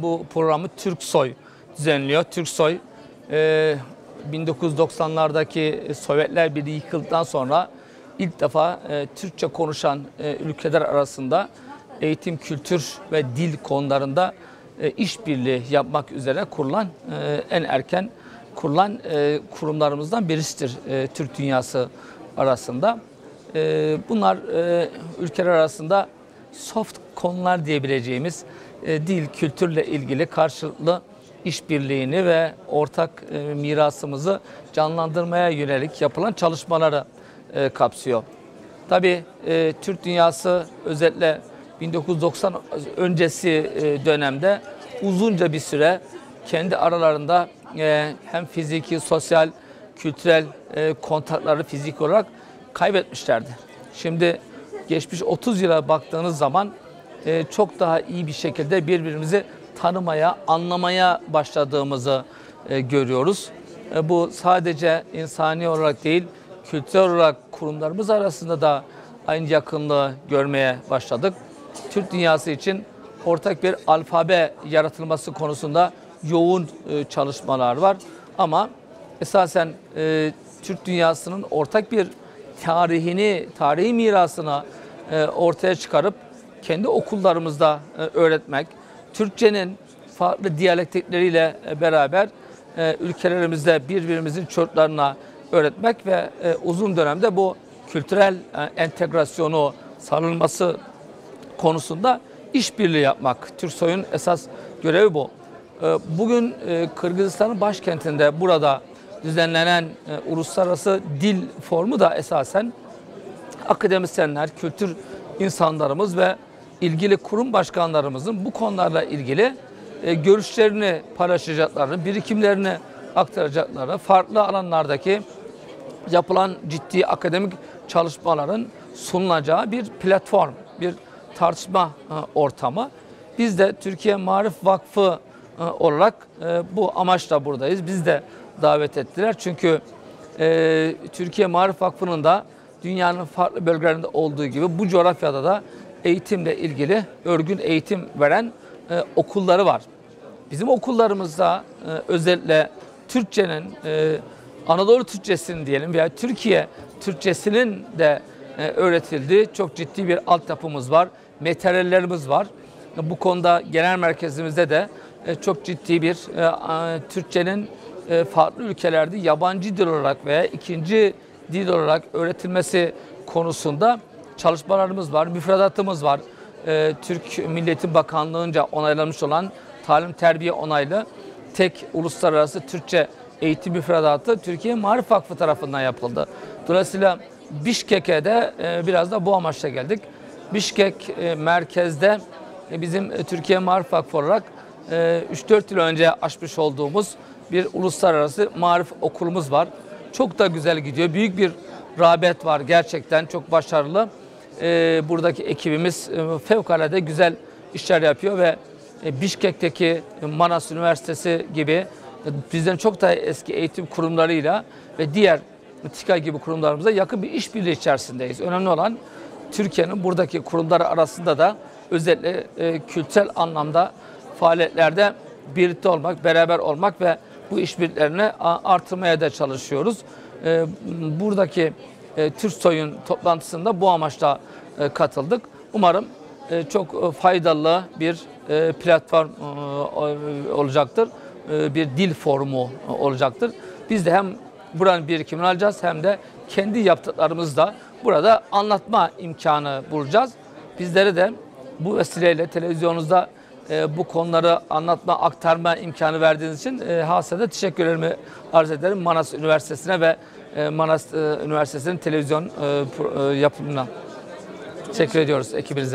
bu programı Türksoy düzenliyor. Türksoy 1990'lardaki Sovyetler Birliği yıkıldıktan sonra ilk defa Türkçe konuşan ülkeler arasında eğitim, kültür ve dil konularında işbirliği yapmak üzere kurulan en erken kurulan kurumlarımızdan birisidir Türk dünyası arasında. Bunlar ülkeler arasında soft konular diyebileceğimiz dil, kültürle ilgili karşılıklı işbirliğini ve ortak mirasımızı canlandırmaya yönelik yapılan çalışmaları kapsıyor. Tabii Türk dünyası özellikle 1990 öncesi dönemde uzunca bir süre kendi aralarında hem fiziki, sosyal, kültürel kontakları fizik olarak kaybetmişlerdi. Şimdi geçmiş 30 yıla baktığınız zaman çok daha iyi bir şekilde birbirimizi tanımaya, anlamaya başladığımızı görüyoruz. Bu sadece insani olarak değil, kültürel olarak kurumlarımız arasında da aynı yakınlığı görmeye başladık. Türk dünyası için ortak bir alfabe yaratılması konusunda yoğun çalışmalar var. Ama esasen Türk dünyasının ortak bir tarihi mirasını ortaya çıkarıp kendi okullarımızda öğretmek, Türkçenin farklı diyalektikleriyle beraber ülkelerimizde birbirimizin çocuklarına öğretmek ve uzun dönemde bu kültürel entegrasyonu sağlanması konusunda işbirliği yapmak. Türksoy'un esas görevi bu. Bugün Kırgızistan'ın başkentinde burada düzenlenen uluslararası dil forumu da esasen akademisyenler, kültür insanlarımız ve ilgili kurum başkanlarımızın bu konularla ilgili görüşlerini paylaşacaklarını, birikimlerini aktaracaklarını, farklı alanlardaki yapılan ciddi akademik çalışmaların sunulacağı bir platform, bir tartışma ortamı. Biz de Türkiye Maarif Vakfı olarak bu amaçla buradayız. Biz de davet ettiler. Çünkü Türkiye Maarif Vakfı'nın da dünyanın farklı bölgelerinde olduğu gibi bu coğrafyada da eğitimle ilgili örgün eğitim veren okulları var. Bizim okullarımızda özellikle Türkçenin, Anadolu Türkçesinin diyelim veya Türkiye Türkçesinin de öğretildiği çok ciddi bir altyapımız var, materyallerimiz var. Bu konuda genel merkezimizde de çok ciddi bir Türkçenin farklı ülkelerde yabancı dil olarak veya ikinci dil olarak öğretilmesi konusunda çalışmalarımız var, müfredatımız var. Türk Milli Eğitim Bakanlığı'nca onaylanmış olan talim terbiye onaylı tek uluslararası Türkçe eğitim müfredatı Türkiye Maarif Vakfı tarafından yapıldı. Dolayısıyla Bişkek'e de biraz da bu amaçla geldik. Bişkek merkezde bizim Türkiye Maarif Vakfı olarak 3-4 yıl önce açmış olduğumuz bir uluslararası marif okulumuz var. Çok da güzel gidiyor. Büyük bir rağbet var. Gerçekten çok başarılı. Buradaki ekibimiz fevkalade güzel işler yapıyor ve Bişkek'teki Manas Üniversitesi gibi bizden çok daha eski eğitim kurumlarıyla ve diğer TİKA gibi kurumlarımıza yakın bir işbirliği içerisindeyiz. Önemli olan Türkiye'nin buradaki kurumları arasında da özellikle kültürel anlamda faaliyetlerde birlikte olmak, beraber olmak ve bu işbirliklerini artırmaya da çalışıyoruz. Buradaki Türksoy'un toplantısında bu amaçla katıldık. Umarım çok faydalı bir platform olacaktır. Bir dil forumu olacaktır. Biz de hem buranın birikimini alacağız hem de kendi yaptıklarımızda burada anlatma imkanı bulacağız. Bizlere de bu vesileyle televizyonunuzda bu konuları anlatma, aktarma imkanı verdiğiniz için hasreten teşekkürlerimi arz ederim Manas Üniversitesi'ne ve Manas Üniversitesi'nin televizyon yapımına. Teşekkür ediyoruz ekibinize.